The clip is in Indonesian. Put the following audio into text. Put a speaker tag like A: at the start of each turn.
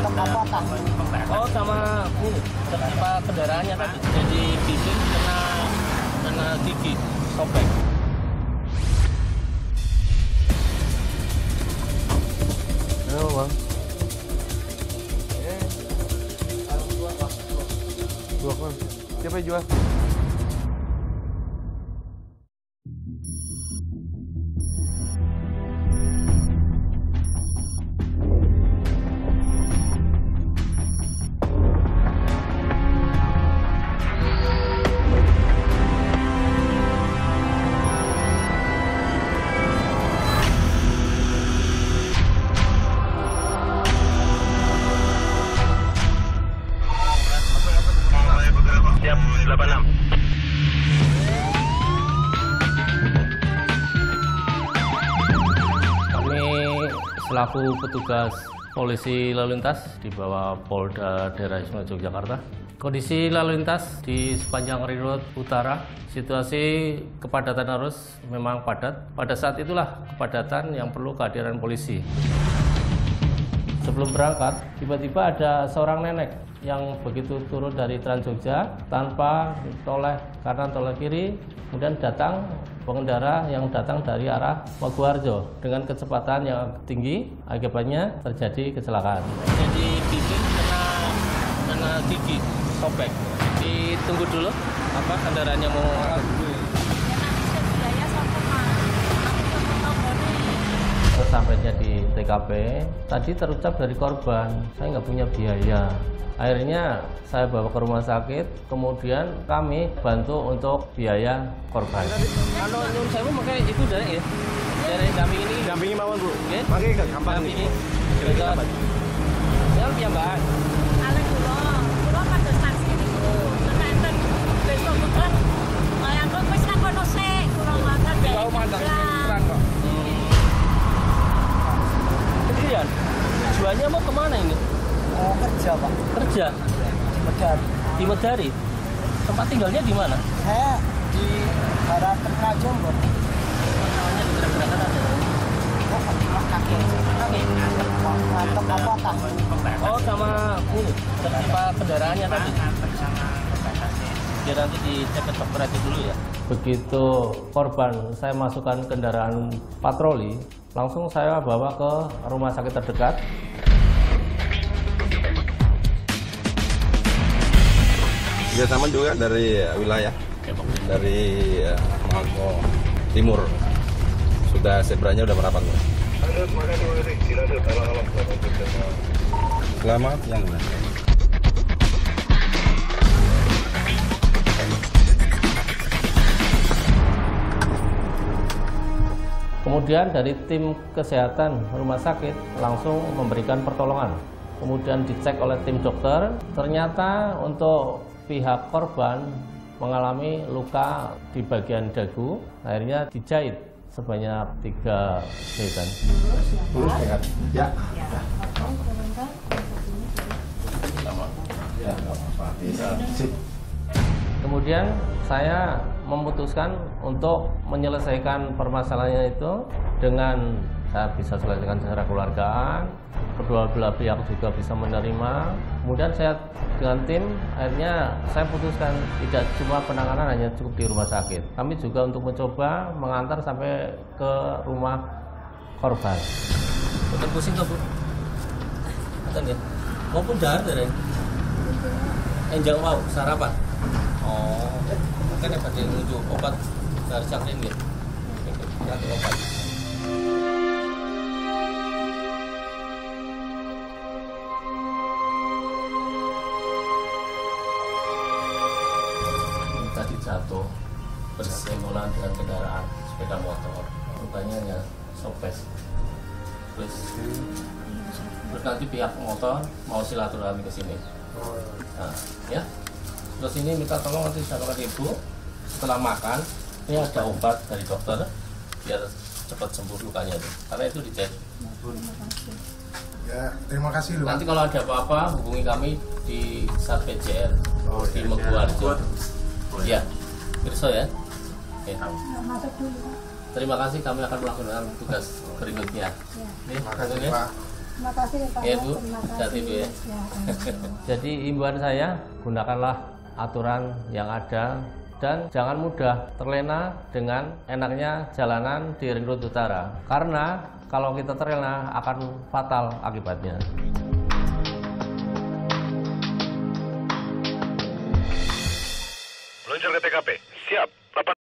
A: Oh, sama ini tertimpa kendaraannya tadi. Jadi bising kena gigi sobek.
B: Halo bang. Dua kon. Siapa yang jual?
C: Siap, 86.
A: Kami selaku petugas polisi lalu lintas di bawah Polda Daerah Istimewa Yogyakarta. Kondisi lalu lintas di sepanjang Ring Road Utara, situasi kepadatan arus memang padat. Pada saat itulah kepadatan yang perlu kehadiran polisi. Sebelum berangkat, tiba-tiba ada seorang nenek yang begitu turun dari Trans Jogja tanpa toleh kanan toleh kiri, kemudian datang pengendara yang datang dari arah Mojoharjo dengan kecepatan yang tinggi, akibatnya terjadi kecelakaan. Jadi bising kena gigi sobek. Ditunggu dulu, apa kendaraannya mau Sesampainya di TKP, tadi terucap dari korban, saya nggak punya biaya. Akhirnya saya bawa ke rumah sakit, kemudian kami bantu untuk biaya korban. Kalau nyun sewu makanya itu dari ya, dari damping ini.
B: Dampingi mawon bu.
A: Oke.
B: Makanya gampang nih.
A: Ini. Kira-kira ya piyambak.
D: Alek kula kados taksi niku. Nek besok putra yang kok wis tak kono sik, kula makan dhewe.
B: Tahu mandang terang kok.
A: Kemudian tujuannya mau kemana ini?
E: Mau kerja pak.
A: Kerja
E: Medari.
A: di Medari. Tempat tinggalnya di mana?
E: Saya di daerah Tengah Jombor.
A: Namanya di gerakan ada.
E: Kaki. Ngantuk apa tak?
A: Oh, sama ini tertimpa kendaraannya tadi. Biar nanti dicek ke dokter aja dulu ya. Begitu korban saya masukkan kendaraan patroli, langsung saya bawa ke rumah sakit terdekat.
B: Kerjasama juga dari wilayah, dari Mangko Timur. Sudah seberanya udah merapat. Selamat siang.
A: Kemudian dari tim kesehatan rumah sakit langsung memberikan pertolongan. Kemudian dicek oleh tim dokter, ternyata untuk pihak korban mengalami luka di bagian dagu, akhirnya dijahit sebanyak 3 jahitan.
B: Lurus sehat. Ya. Ya, nggak apa-apa. Sip.
A: Kemudian saya memutuskan untuk menyelesaikan permasalahannya itu dengan saya bisa selesaikan secara keluargaan, kedua belah pihak juga bisa menerima. Kemudian saya dengan tim akhirnya saya putuskan tidak cuma penanganan hanya cukup di rumah sakit. Kami juga untuk mencoba mengantar sampai ke rumah korban. Betul pusing tuh bu? Betul ya? Maupun dahar dari? Enjang mau sarapan? Oh, kan ya pada menuju obat dari sakit ya? Nanti obat. Tadi jatuh bersenggolan dengan kendaraan sepeda motor, rupanya ya sobek. Terus nanti pihak motor mau silaturahmi ke sini. Nah, ya. Terus ini minta tolong nanti disampaikan ibu setelah makan ini ada obat dari dokter biar cepat sembuh lukanya itu. Karena itu dicek.
F: Ya, terima kasih loh.
A: Nanti kalau ada apa-apa hubungi kami di Sat PJR di Mojoharjo. Ya, Pirso ya. Oke. Terima kasih, kami akan melakukan tugas berikutnya.
F: Terima kasih Pak. Terima kasih Pak.
A: Ya, Bu.
F: Terima
A: Hati-hati, Bu, ya.
F: Ya.
A: Jadi imbauan saya, gunakanlah aturan yang ada dan jangan mudah terlena dengan enaknya jalanan di Ring Road Utara. Karena kalau kita terlena akan fatal akibatnya.
C: Meluncur ke TKP. Siap.